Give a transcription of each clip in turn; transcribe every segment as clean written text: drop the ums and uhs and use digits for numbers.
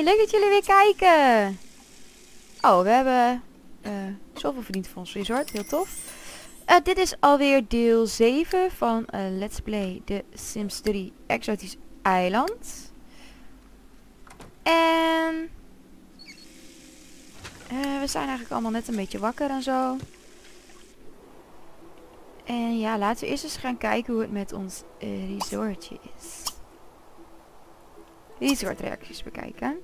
Hey, leuk dat jullie weer kijken. Oh, we hebben zoveel verdiend voor ons resort. Heel tof. Dit is alweer deel 7 van Let's Play The Sims 3 Exotisch Eiland. En we zijn eigenlijk allemaal net een beetje wakker en zo. En ja, laten we eerst eens gaan kijken hoe het met ons resortje is. Resortreacties bekijken.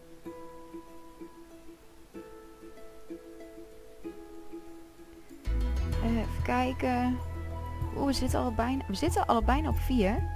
Even kijken. Oeh, we zitten al bijna op 4.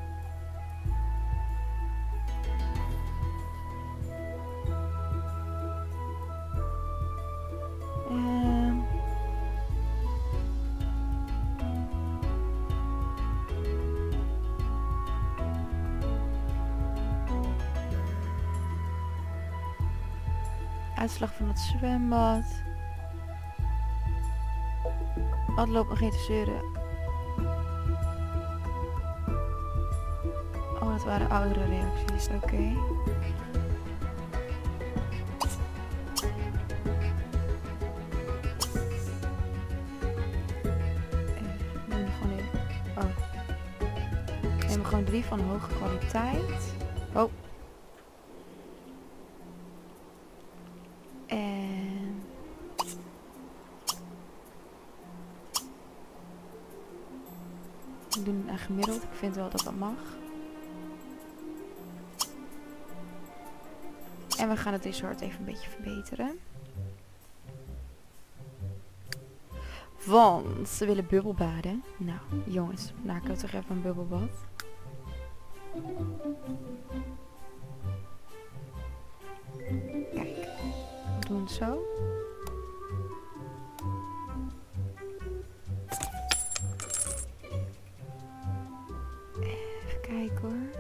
Uitslag van het zwembad. Wat loopt nog geen te zeuren. Oh, dat waren oudere reacties. Oké. Neem gewoon in. Oh. Neem gewoon 3 van hoge kwaliteit. Oh. En we doen een gemiddeld. Ik vind wel dat dat mag. En we gaan het resort even een beetje verbeteren. Want ze willen bubbelbaden. Nou, jongens, maken we toch even een bubbelbad. Kijk, we doen het zo. Even kijken hoor.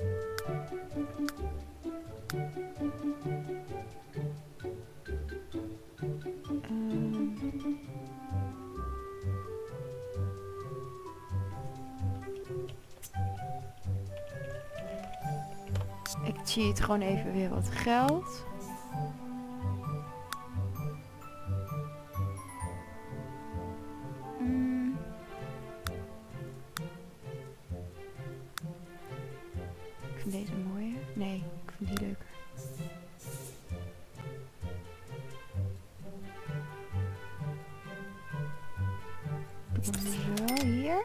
Ik cheat gewoon even weer wat geld. Ik vind deze mooier. Nee, ik vind die leuker. Zo, hier.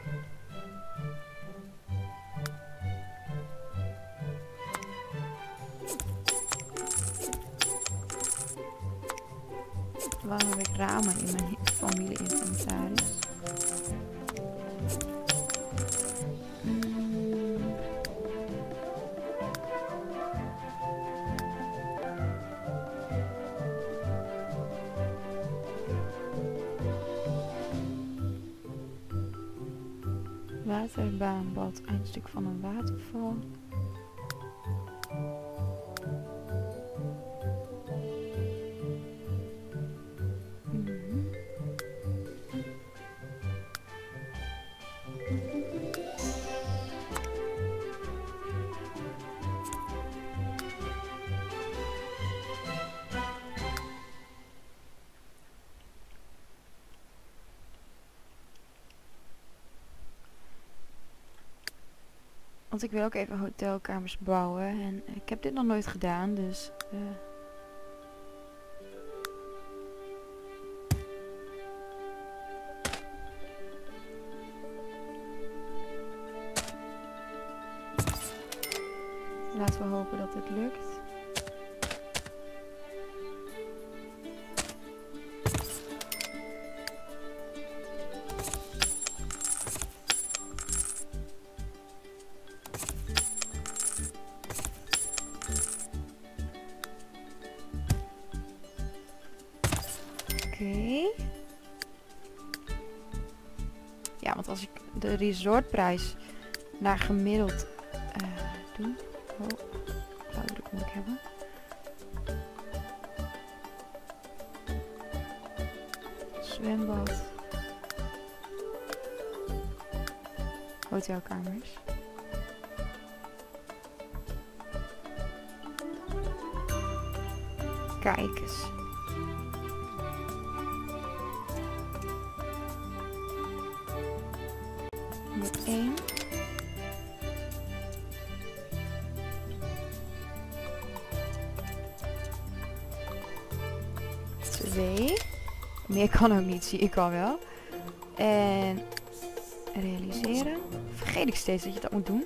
Waarom heb ik ramen in mijn familie-inventaris? Waterbaanbad, eindstuk van een waterval. Want ik wil ook even hotelkamers bouwen. En ik heb dit nog nooit gedaan, dus... laten we hopen dat het lukt. Ja, want als ik de resortprijs naar gemiddeld doe... Oh, blauwdruk moet ik hebben. Zwembad. Hotelkamers. Kijk eens. Nummer 1. Meer kan ook niet, zie ik al wel. En realiseren. Vergeet ik steeds dat je dat moet doen.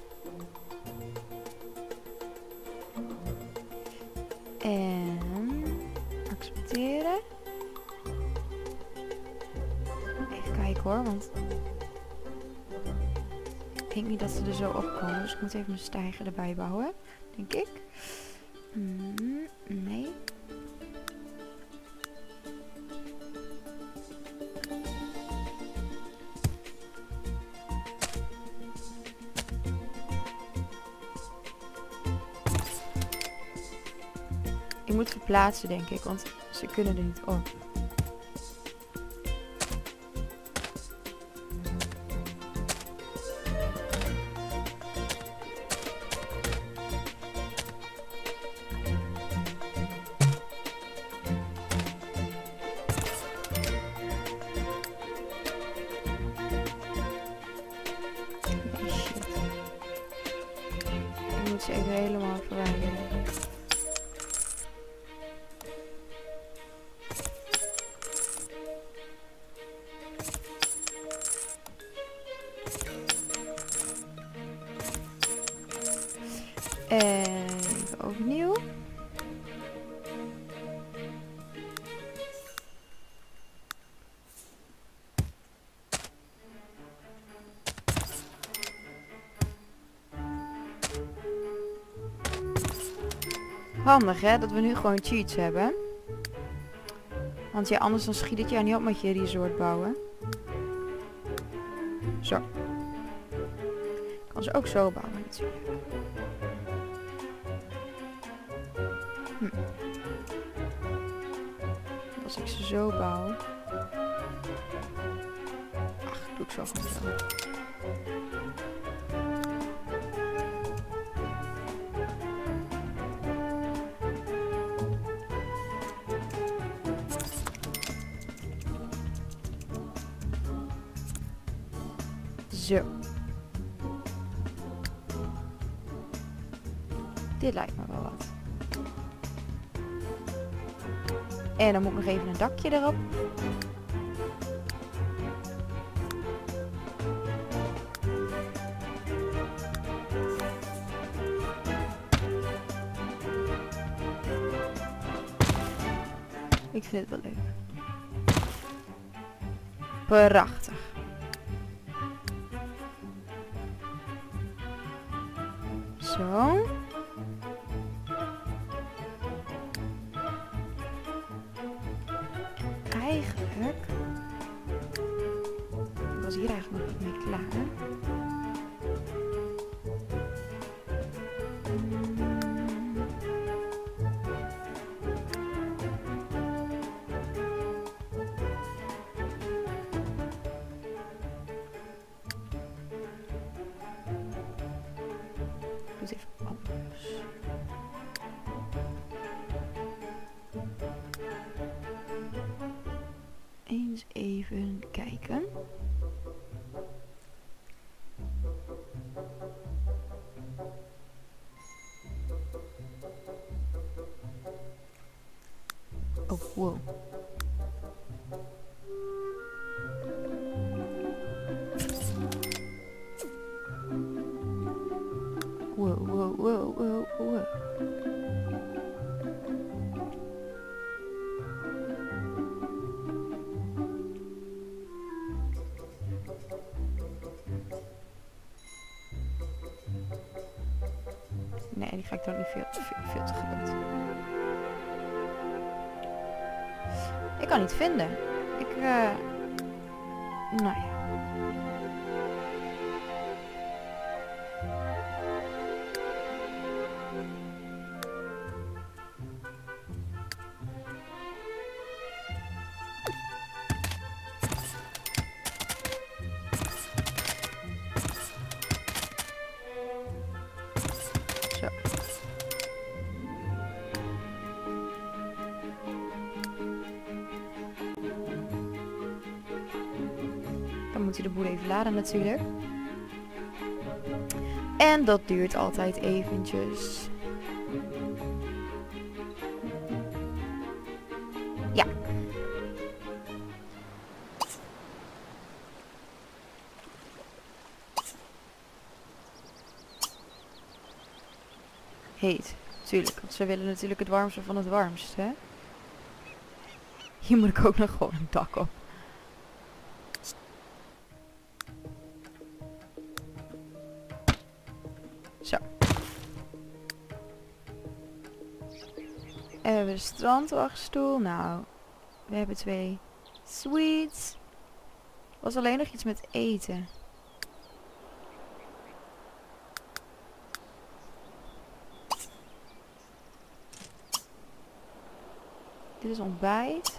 En accepteren. Even kijken hoor, want ik denk niet dat ze er zo opkomen. Dus ik moet even mijn stijger erbij bouwen, denk ik. Nee. Ik moet verplaatsen, denk ik, want ze kunnen er niet op. Shit. Ik moet ze even helemaal verwijderen. Even overnieuw. Handig hè, dat we nu gewoon cheats hebben. Want ja, anders dan schiet het jou niet op met je resort bouwen. Zo. Ik kan ze ook zo bouwen natuurlijk. Als ik ze zo bouw. Ach, doe ik zo gewoon zo. Zo. Dit lijkt me wel wat. En dan moet ik nog even een dakje erop. Ik vind het wel leuk. Prachtig. Zo. Eigenlijk was hier eigenlijk nog niet mee klaar. Doe het even anders. Eens even kijken. Oh, wow. Wow, wow, wow, wow, wow. Nee, die ga ik dan niet veel te groot. Ik kan niet vinden. Nou ja. Zo. je de boel even laden natuurlijk. En dat duurt altijd eventjes. Ja. Heet. Tuurlijk, want ze willen natuurlijk het warmste van het warmste. Hè? Hier moet ik ook nog gewoon een dak op. Zo. En we hebben de strandwachtstoel. Nou, we hebben 2 sweets. Was alleen nog iets met eten. Dit is ontbijt.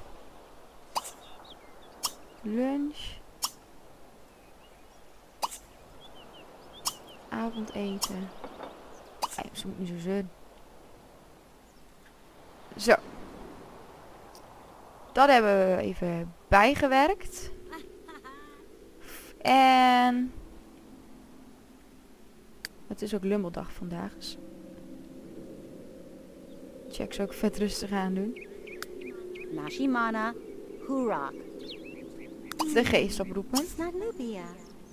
Lunch. Avondeten. Ze moet niet zo zeuren. Zo. Dat hebben we even bijgewerkt. En het is ook lummeldag vandaag. Dus check zou ik vet rustig aan doen. Nashimana, Hurak. De geest oproepen. Snadnubia.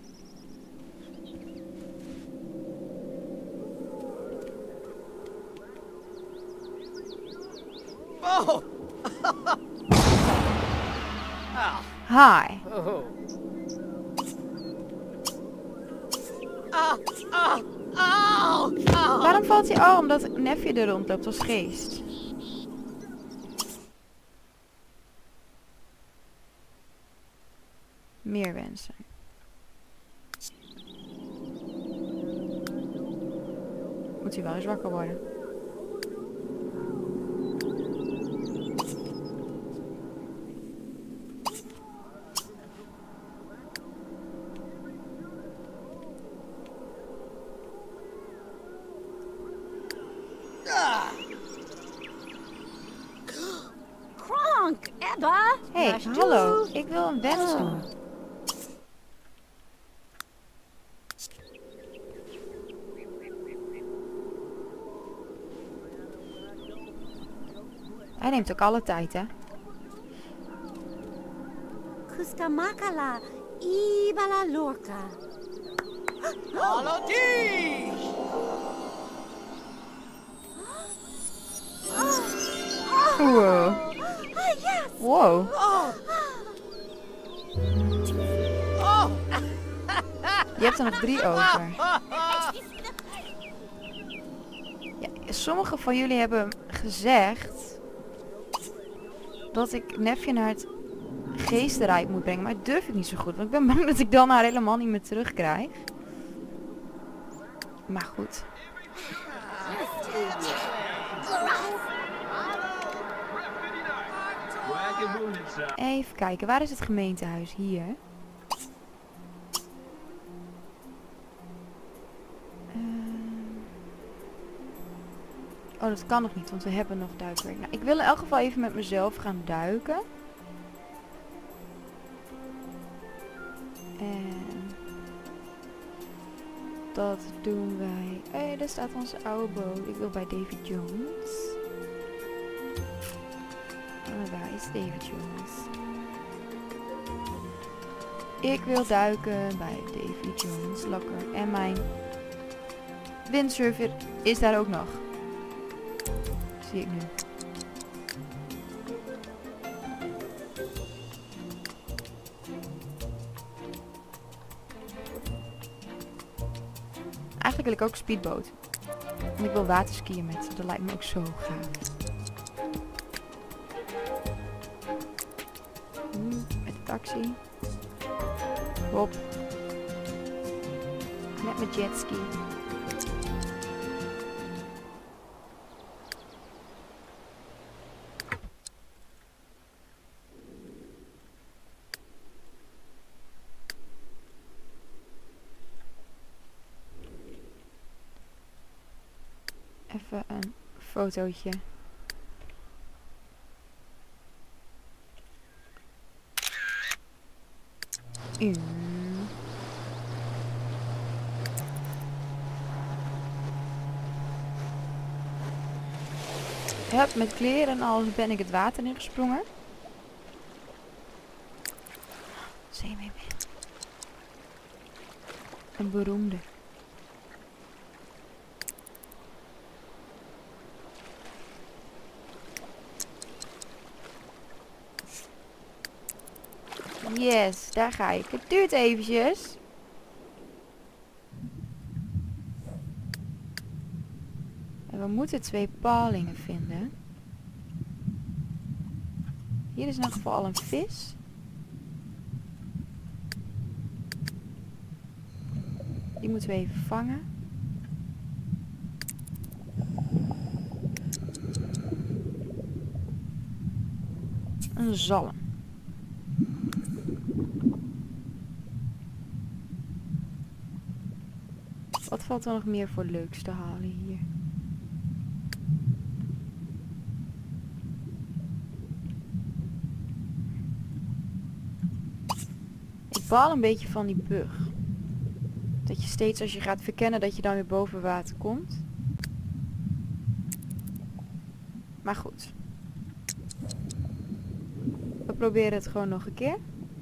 Oh! Hi. Oh. Ah, ah, au, au. Waarom valt hij? Oh, omdat Nefje er rondloopt als geest. Meer wensen. Moet hij wel eens wakker worden. Kronk, Ebba. Hé, Nashdu. hallo. Ik wil een wens doen. Hij neemt ook alle tijd, hè? Kuskamakala, Ibala Lorca. Hallo, die! Wow. Ah, yes. Wow. Oh! Oh! Je hebt er nog 3 over. Ja, sommigen van jullie hebben gezegd dat ik Nefje naar het geestenrijk moet brengen. Maar dat durf ik niet zo goed. Want ik ben bang dat ik dan haar helemaal niet meer terugkrijg. Maar goed. Even kijken. Waar is het gemeentehuis? Hier. Oh, dat kan nog niet, want we hebben nog duikwerk. Nou, ik wil in elk geval even met mezelf gaan duiken. En dat doen wij. Hé, daar staat onze oude boot. Ik wil bij David Jones. Waar is David Jones? Ik wil duiken bij David Jones. Lekker. En mijn windsurfer is daar ook nog. Zie ik nu. Eigenlijk wil ik ook speedboot. En ik wil waterskiën met ze. Dat lijkt me ook zo gaaf. Met de taxi. Hop. Met mijn jetski. Even een fotootje. Hup, met kleren en alles ben ik het water ingesprongen. Zeemeermin. Een beroemde. Yes, daar ga ik. Het duurt eventjes. En we moeten 2 palingen vinden. Hier is in ieder geval al een vis. Die moeten we even vangen. Een zalm. Wat valt er nog meer voor leuks te halen hier? Ik baal een beetje van die bug. Dat je steeds als je gaat verkennen dat je dan weer boven water komt. Maar goed. We proberen het gewoon nog een keer.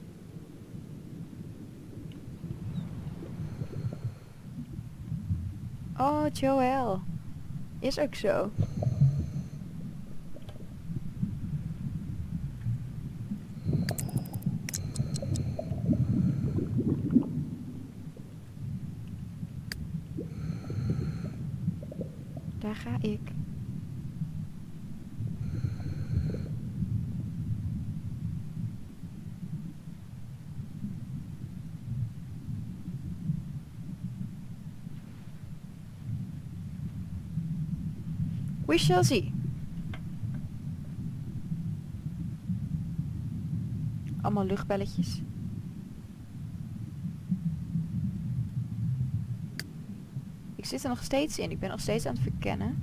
Oh, Joël. Is ook zo. Daar ga ik. We shall see. Allemaal luchtbelletjes. Ik zit er nog steeds in. Ik ben nog steeds aan het verkennen.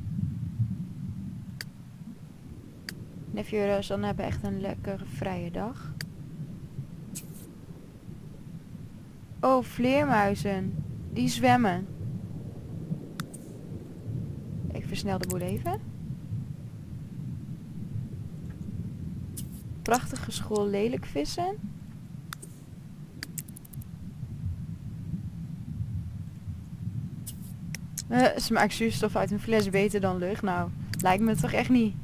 Nephew dan hebben echt een lekkere vrije dag. Oh, vleermuizen. Die zwemmen. Ik versnel de boel even. Prachtige school lelijk vissen. Smaakt zuurstof uit een fles beter dan lucht? Nou, lijkt me toch echt niet.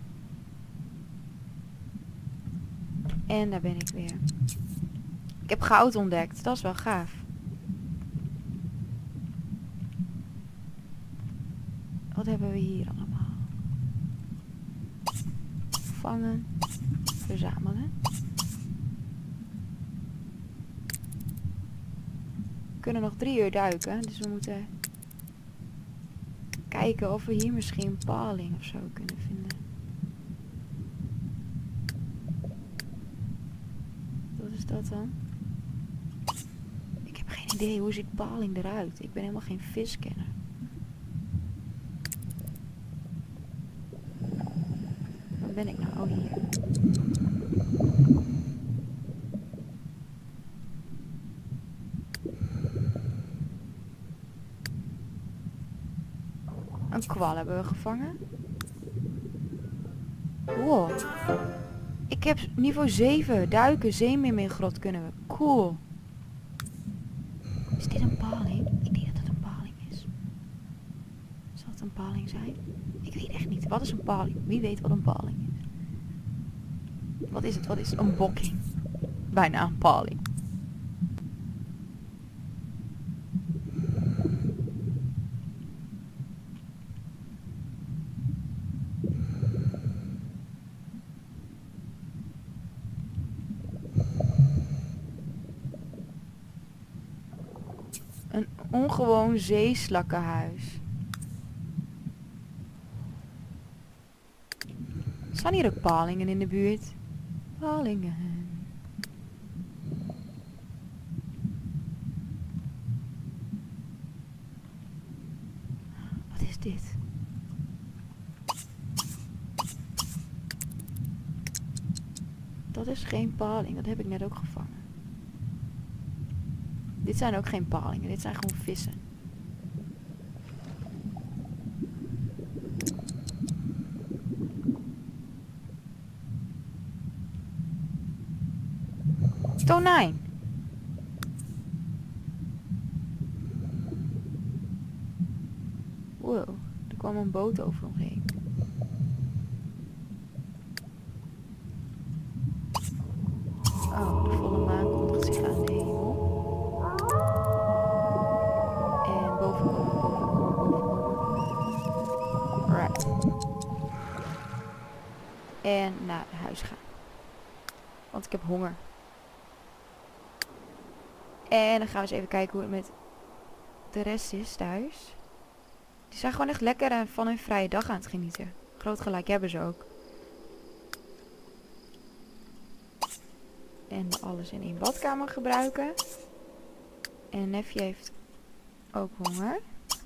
En daar ben ik weer. Ik heb goud ontdekt. Dat is wel gaaf. Wat hebben we hier allemaal? Vangen. Verzamelen. We kunnen nog 3 uur duiken. Dus we moeten kijken of we hier misschien een paling of zo kunnen vinden. Wat is dat dan? Ik heb geen idee. Hoe ziet paling eruit? Ik ben helemaal geen viskenner. Waar ben ik nou? Oh, hier. Een kwal hebben we gevangen. Wow. Ik heb niveau 7. Duiken, zeemeermingrot kunnen we. Cool. Is dit een paling? Ik denk dat het een paling is. Zal het een paling zijn? Ik weet echt niet. Wat is een paling? Wie weet wat een paling is? Wat is het? Wat is het? Een bokking. Bijna een paling. Een ongewoon zeeslakkenhuis. Staan hier ook palingen in de buurt? Palingen. Wat is dit? Dat is geen paling, dat heb ik net ook gevangen. Dit zijn ook geen palingen, dit zijn gewoon vissen. tonijn. Wow, er kwam een boot over ons heen. Oh, de volle maan kondigt zich aan de hemel. En boven komen. Right. En naar huis gaan. Want ik heb honger. En dan gaan we eens even kijken hoe het met de rest is thuis. Die zijn gewoon echt lekker en van hun vrije dag aan het genieten. Groot gelijk hebben ze ook. En alles in één badkamer gebruiken. En Nefje heeft ook honger.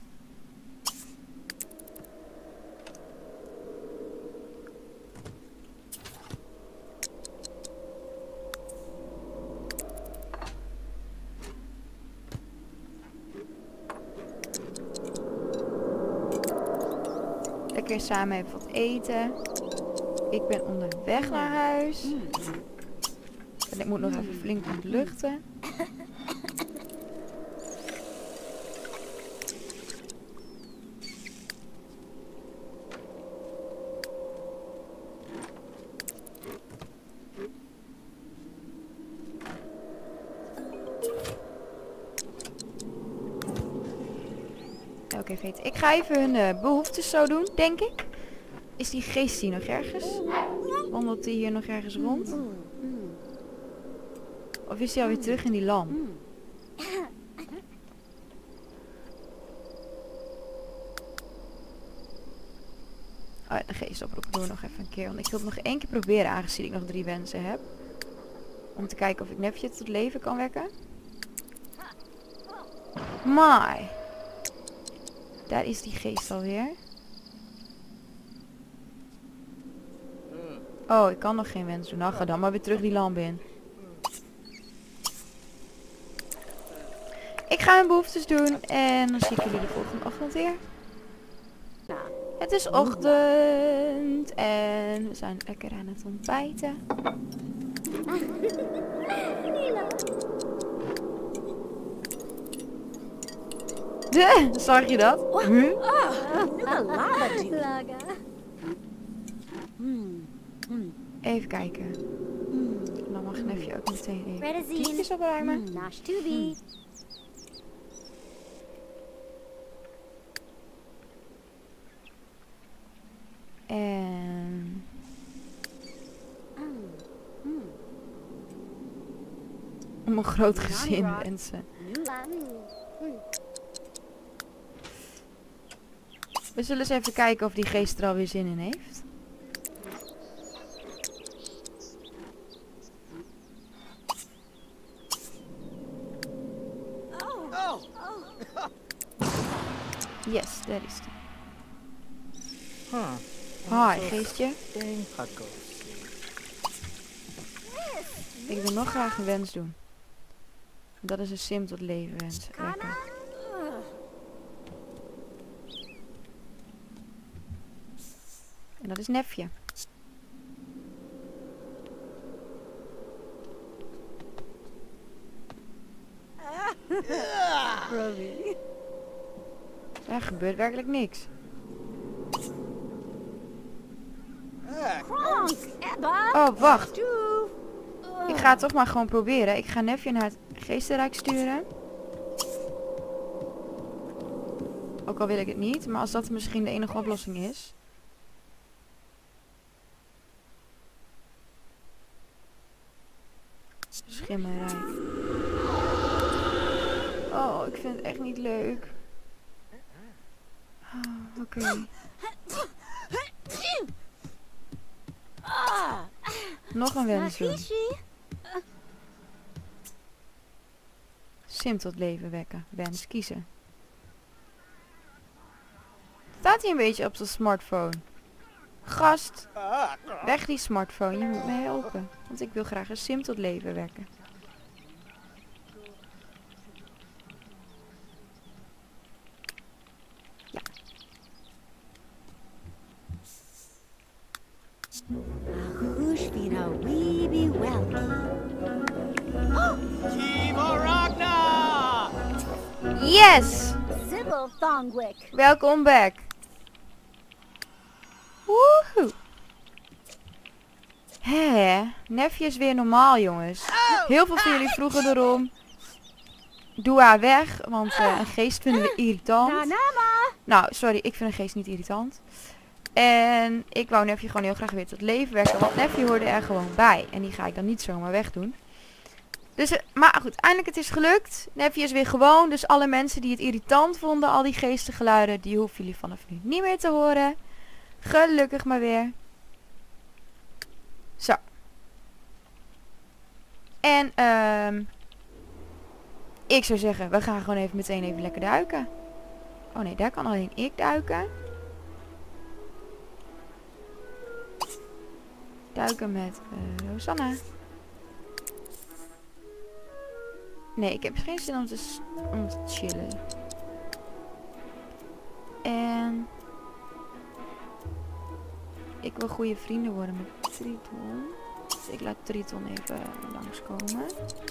Lekker samen even wat eten. Ik ben onderweg naar huis. En ik moet nog even flink ontluchten. Oké, Veet. Ik ga even hun behoeftes zo doen, denk ik. Is die geest hier nog ergens? Wandelt die hier nog ergens rond? Of is hij alweer terug in die lam? Oh ja, de geestoproep doen we nog even een keer. Want ik wil het nog één keer proberen, aangezien ik nog 3 wensen heb. Om te kijken of ik Nefje tot leven kan wekken. Maar daar is die geest alweer. Oh, ik kan nog geen wens doen. Nou, ga dan maar weer terug die lamp in. Ik ga mijn behoeftes doen en dan zie ik jullie de volgende ochtend weer. Het is ochtend en we zijn lekker aan het ontbijten. Zag je dat? Huh? Even kijken. Dan mag Nefje ook meteen even klikjes opruimen. En om een groot gezin wensen. We zullen eens even kijken of die geest er alweer zin in heeft. Yes, daar is die. Hi, geestje. Ik wil nog graag een wens doen. Dat is een sim tot leven wensen. Lekker. En dat is Nefje. Er gebeurt werkelijk niks. Oh, wacht. Ik ga het toch maar gewoon proberen. Ik ga Nefje naar het geestenrijk sturen. Ook al wil ik het niet, maar als dat misschien de enige oplossing is. Schimmerrijk. Oh, ik vind het echt niet leuk. Oh, oké. Nog een wens doen. Sim tot leven wekken. Wens kiezen. Staat hij een beetje op zijn smartphone? Gast, weg die smartphone. Je moet me helpen. Want ik wil graag een sim tot leven wekken. Ja. Yes! Sybil Thongwick. Welkom back. Woehoe. Hé, Neffie is weer normaal, jongens. Heel veel van jullie vroegen erom. Doe haar weg, want een geest vinden we irritant. Nanama. Nou, sorry, ik vind een geest niet irritant. En ik wou Neffie gewoon heel graag weer tot leven wekken, want Neffie hoorde er gewoon bij. En die ga ik dan niet zomaar wegdoen. Dus, maar goed, eindelijk het is gelukt. Neffie is weer gewoon, dus alle mensen die het irritant vonden, al die geestengeluiden, die hoeven jullie vanaf nu niet meer te horen. Gelukkig maar weer. Zo. En, ik zou zeggen, we gaan gewoon meteen even lekker duiken. Oh nee, daar kan alleen ik duiken. Duiken met Rosanna. Nee, ik heb geen zin om te chillen. En ik wil goede vrienden worden met Triton. Dus ik laat Triton even langskomen.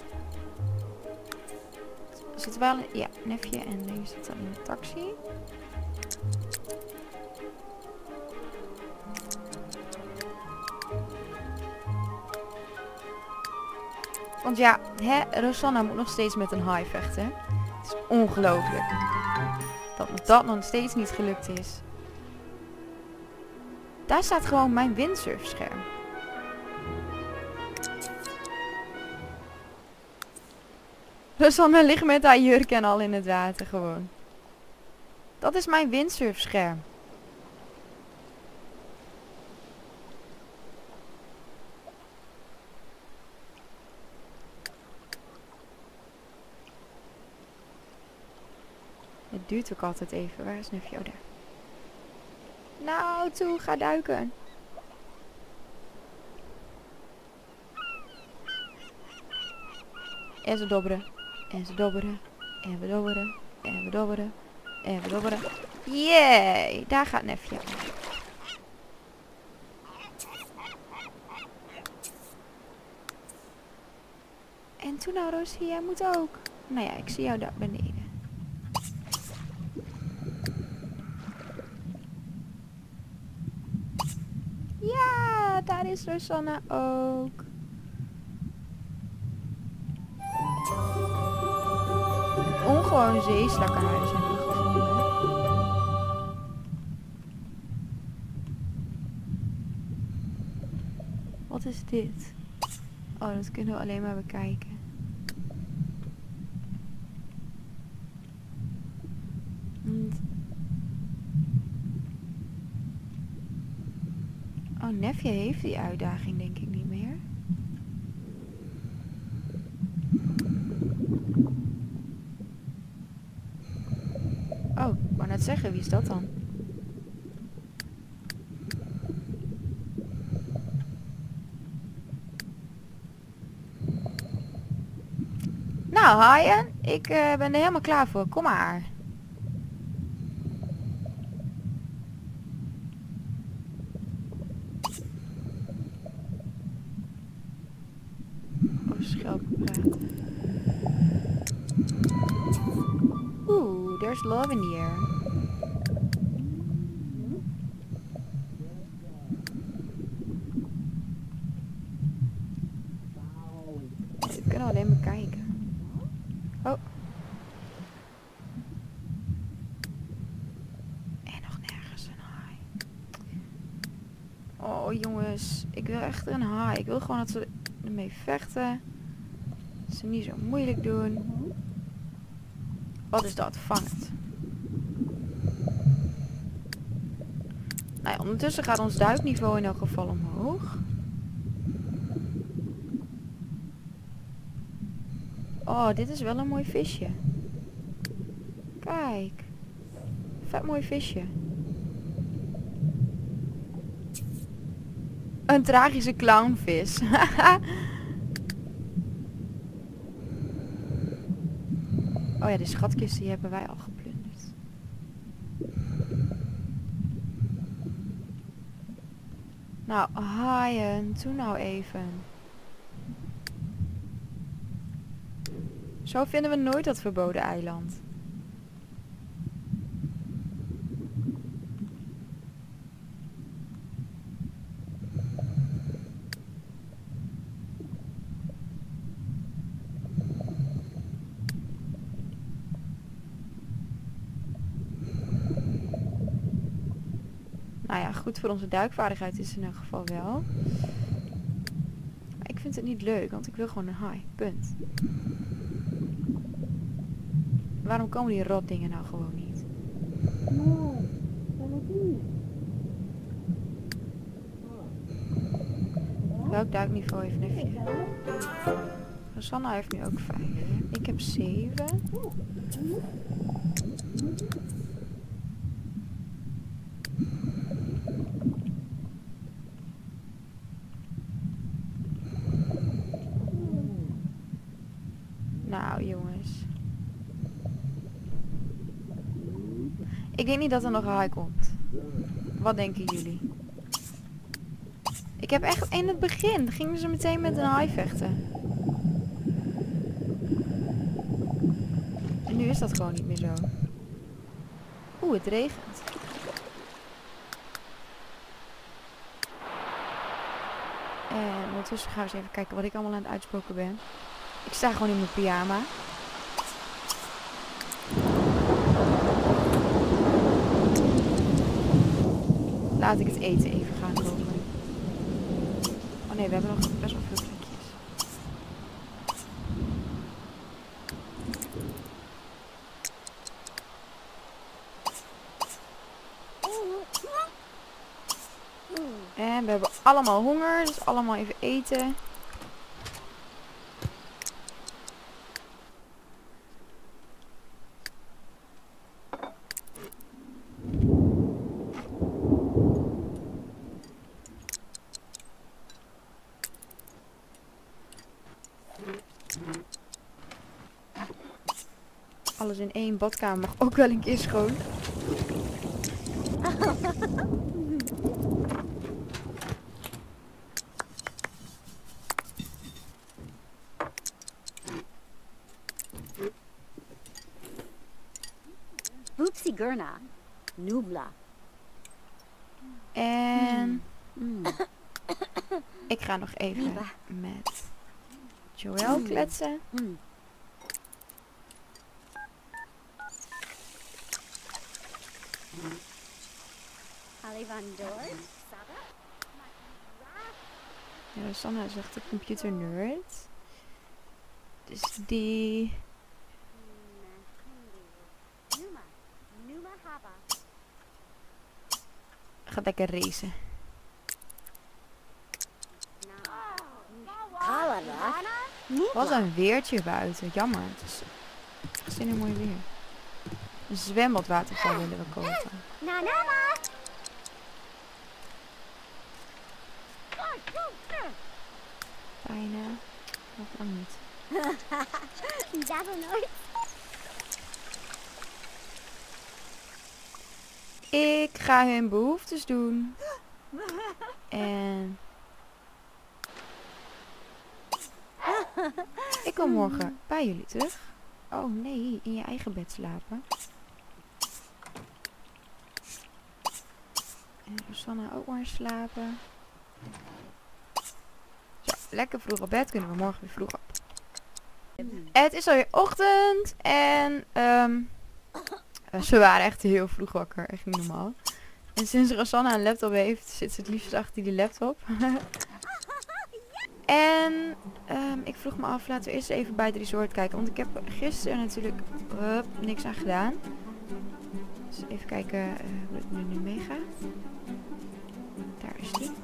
Zit wel in, ja, Neffie en deze zit al in de taxi. Want ja, Rosanna moet nog steeds met een haai vechten. Het is ongelooflijk. Dat dat nog steeds niet gelukt is. Daar staat gewoon mijn windsurfscherm. Rosanna ligt met haar jurk en al in het water gewoon. Dat is mijn windsurfscherm. Het duurt ook altijd even. Waar is Neffie? Oh, daar. Nou, toe, ga duiken. En ze dobberen. En ze dobberen. En we dobberen. En we dobberen. En we dobberen. Yay! Daar gaat Neffie. En toen nou, Rosie, jij moet ook. Nou ja, ik zie jou daar beneden. Ja, daar is Rosanna ook. Ongewoon zeeslakkenhuis hebben we gevonden. Wat is dit? Oh, dat kunnen we alleen maar bekijken. Oh, Neffie heeft die uitdaging denk ik niet meer. Oh, ik wou net zeggen, wie is dat dan? Nou, haaien, ik ben er helemaal klaar voor. Kom maar. Oh, schelpenpraat. Oeh, there's love in the air. We kunnen alleen maar kijken. Oh. En nog nergens een haai. Oh jongens, ik wil echt een haai. Ik wil gewoon dat ze ermee vechten. Dat ze niet zo moeilijk doen. Wat is dat? Vang het. Nou ja, ondertussen gaat ons duikniveau in elk geval omhoog. Oh, dit is wel een mooi visje. Kijk. Vet mooi visje. Een tragische clownvis. Oh ja, de schatkist die hebben wij al geplunderd. Nou, haaien. Doe nou even. Zo vinden we nooit dat verboden eiland. Nou, goed voor onze duikvaardigheid is het in elk geval wel. Maar ik vind het niet leuk, want ik wil gewoon een haai. Punt. Waarom komen die rotdingen nou gewoon niet? Welk duikniveau heeft Nefje? Rosanna heeft nu ook 5. Ik heb 7. Nou jongens. Ik denk niet dat er nog een haai komt. Wat denken jullie? Ik heb echt in het begin gingen ze meteen met een haai vechten. En nu is dat gewoon niet meer zo. Oeh, het regent. En ondertussen gaan we eens even kijken wat ik allemaal aan het uitspoken ben. Ik sta gewoon in mijn pyjama. Laat ik het eten even gaan koken. Oh nee, we hebben nog best wel veel plekjes. En we hebben allemaal honger, dus allemaal even eten. Alles in één badkamer mag ook wel een keer schoon. Boopsie Gurna. Nubla. En ik ga nog even met Joël kletsen. Ja, Rosanna is echt een computer nerd. Dus die gaat lekker racen. Wat een weertje buiten. Jammer. Het is echt een mooi weer. Een zwembadwaterval willen we kopen. Bijna. Nog lang niet. Ik ga hun behoeftes doen. En ik kom morgen bij jullie terug. Oh nee, in je eigen bed slapen. En Rosanna ook maar slapen. Zo, lekker vroeg op bed, kunnen we morgen weer vroeg op. Het is alweer ochtend en ze waren echt heel vroeg wakker, echt niet normaal. En sinds Rosanna een laptop heeft, zit ze het liefst achter die laptop. En ik vroeg me af, laten we eerst even bij het resort kijken. Want ik heb gisteren natuurlijk niks aan gedaan. Dus even kijken hoe het nu meegaat. Daar is die.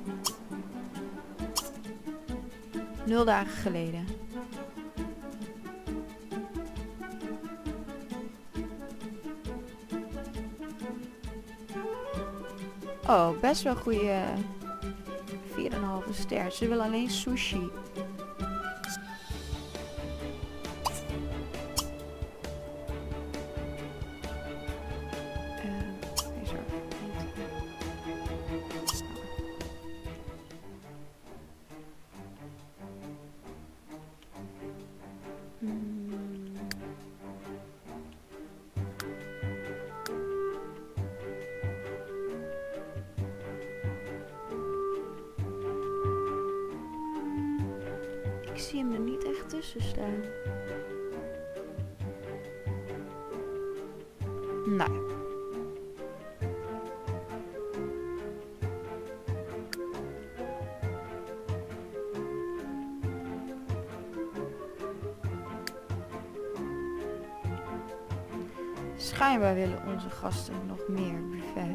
0 dagen geleden. Oh, best wel goede 4,5 ster. Ze wil alleen sushi. Ik zie hem er niet echt tussen staan. Nou. Schijnbaar willen onze gasten nog meer buffet.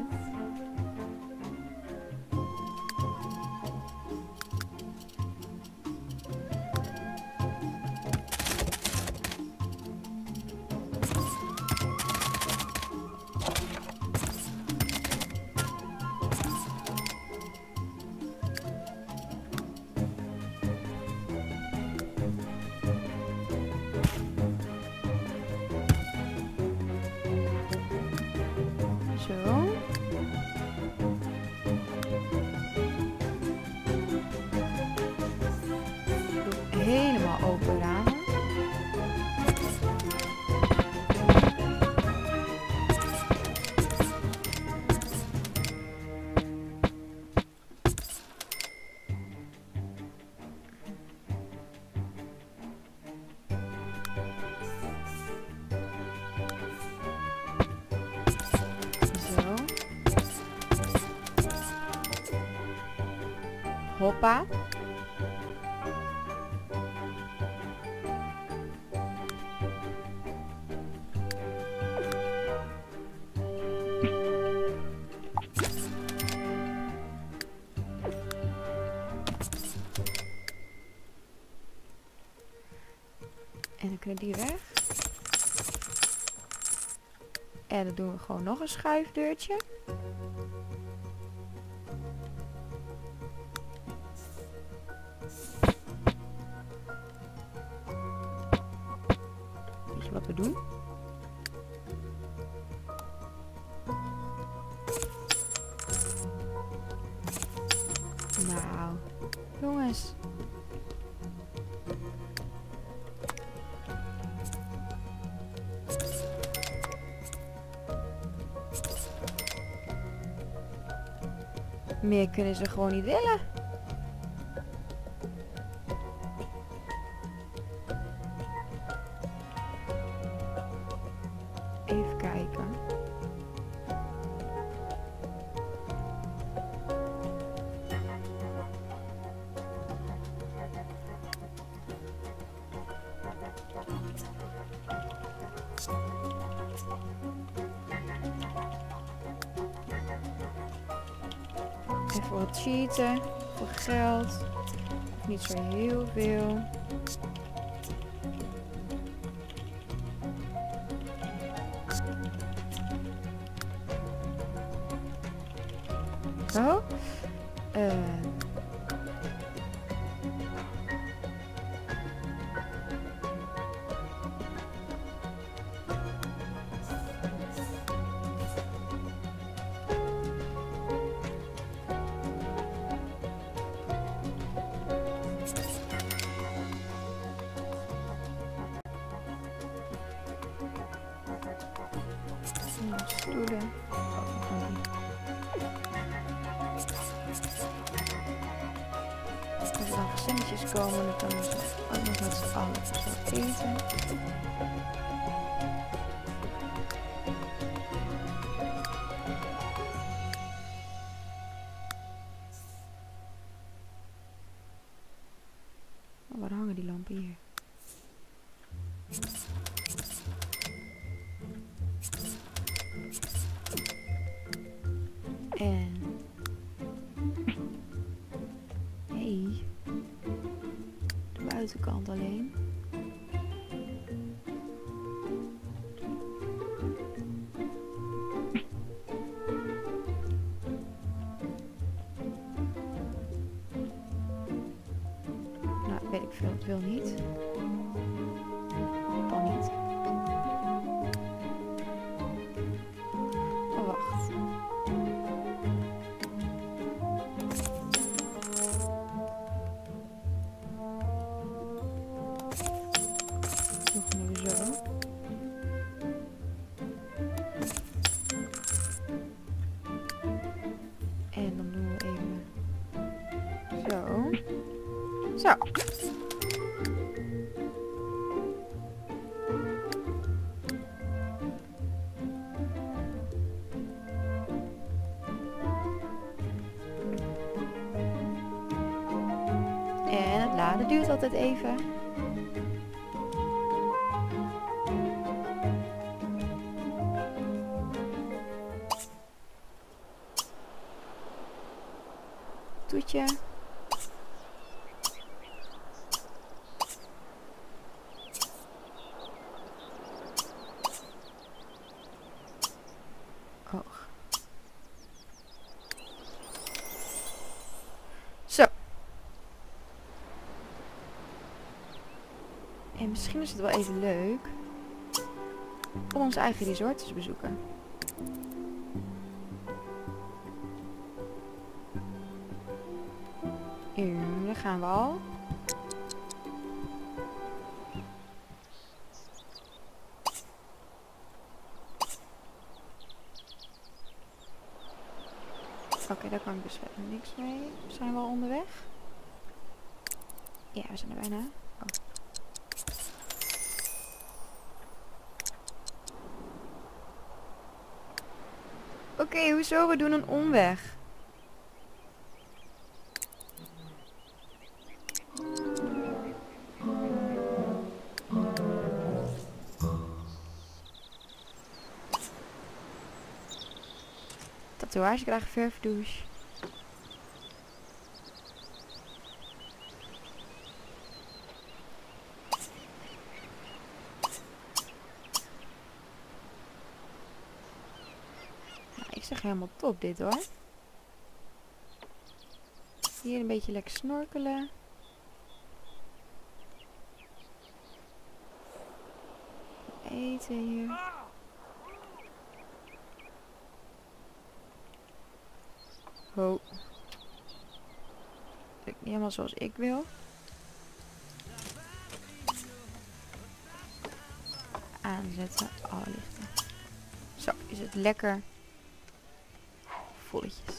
Zo. Doe helemaal open ramen. Hoppa. En dan kunnen die weg. En dan doen we gewoon nog een schuifdeurtje. Weet je wat we doen? Nou, jongens. Meer kunnen ze gewoon niet willen. Even kijken. Even wat cheaten, voor geld, niet zo heel veel. Zo. Stoelen. Als er dan gezinnetjes komen, dan kunnen ze ook nog met z'n allen wat eten. Oh, waar hangen die lampen hier? En hey, de buitenkant alleen. Nou, weet ik veel, het wil niet. Kan niet. Oh, wacht. Nog nu zo. En dan doen we even zo. Zo. En het laden duurt altijd even. toetje. Hoog. Zo. En misschien is het wel even leuk om ons eigen resort te bezoeken. Hier, daar gaan we al. Oké, daar kan ik dus verder niks mee. Zijn we al onderweg? Ja, we zijn er bijna. Oh. Oké, hoezo? We doen een omweg. Tatoeage, graag verfdouche. Nou, ik zeg helemaal top dit hoor. Hier een beetje lekker snorkelen. Eten hier. Oh. Lukt niet helemaal zoals ik wil. Aanzetten. Alle lichten. Zo, is het lekker volletjes.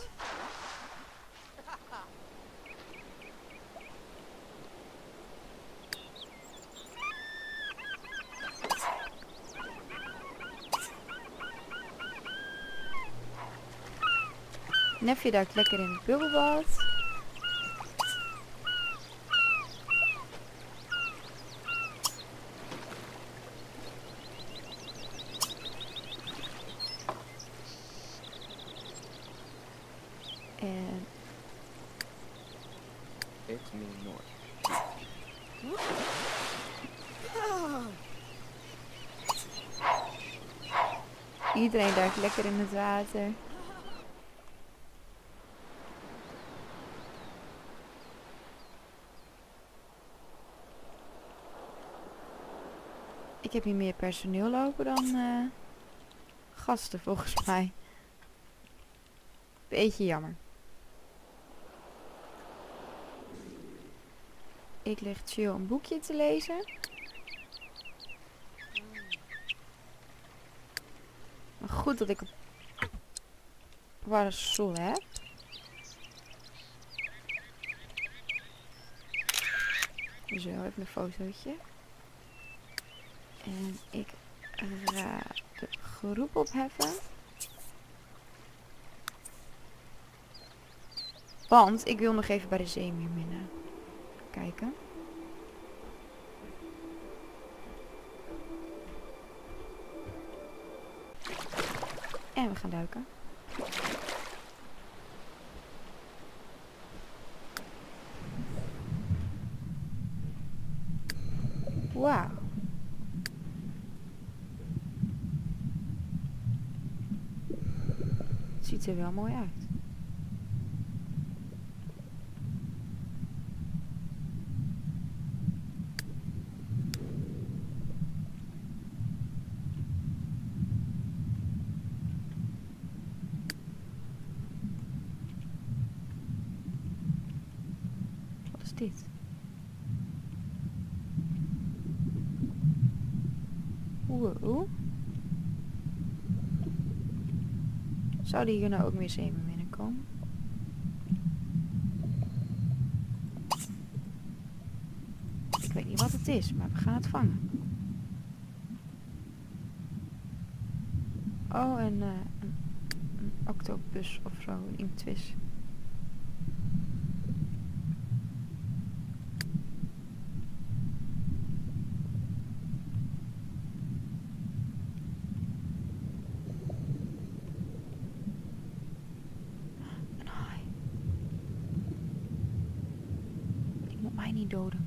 Nefje duikt lekker in het bubbelbad. En It's me, North. iedereen duikt lekker in het water. Ik heb hier meer personeel lopen dan gasten volgens mij. Beetje jammer. Ik lig chill een boekje te lezen. Maar goed dat ik een parasol heb. Zo, even een fotootje. En ik ga de groep opheffen. Want ik wil nog even bij de zeemeerminnen kijken. En we gaan duiken. Wauw. Het ziet er wel mooi uit. Wat is dit? Wow. Zouden hier nou ook meer zeemeerminnen komen? Ik weet niet wat het is, maar we gaan het vangen. Oh, een octopus of zo, een inktvis. niet doden.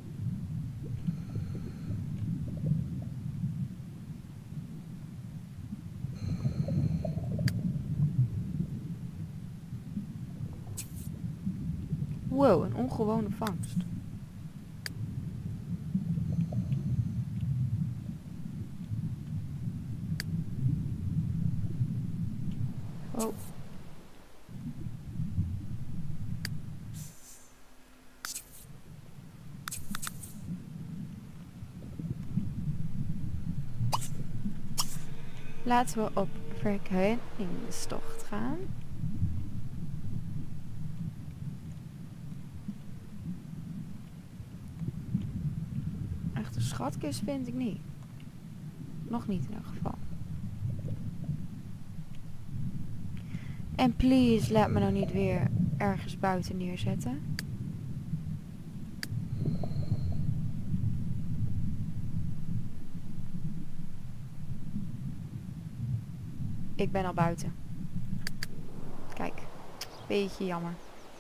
Wow, een ongewone vangst. Oh. Laten we op verkenningstocht gaan. Echt een schatkist vind ik niet. Nog niet in elk geval. En please, laat me nou niet weer ergens buiten neerzetten. Ik ben al buiten. Kijk, beetje jammer.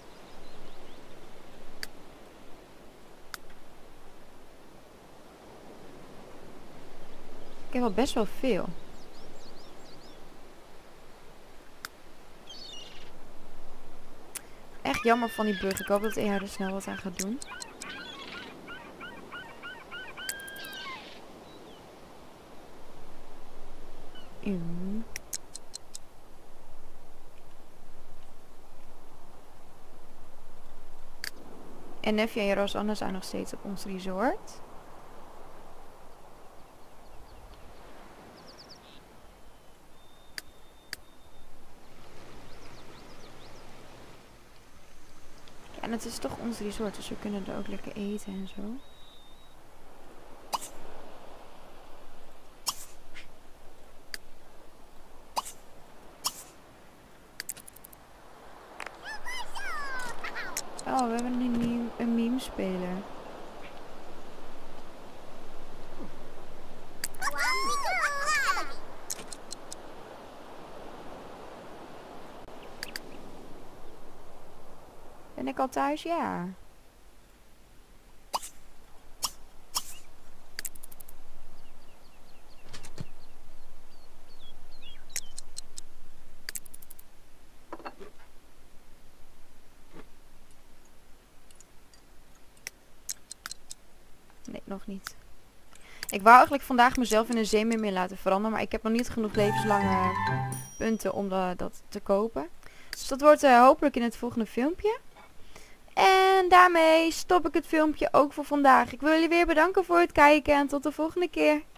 Ik heb al best wel veel. Echt jammer van die brug. Ik hoop dat EH er snel wat aan gaat doen. En Neffie en Rosanna zijn nog steeds op ons resort. En het is toch ons resort, dus we kunnen er ook lekker eten en zo. Oh, we hebben een meme speler. Ben ik al thuis? Ja. Nee, nog niet. Ik wou eigenlijk vandaag mezelf in een zeemeermin laten veranderen, maar ik heb nog niet genoeg levenslange punten om dat te kopen. Dus dat wordt hopelijk in het volgende filmpje. En daarmee stop ik het filmpje ook voor vandaag. Ik wil jullie weer bedanken voor het kijken en tot de volgende keer.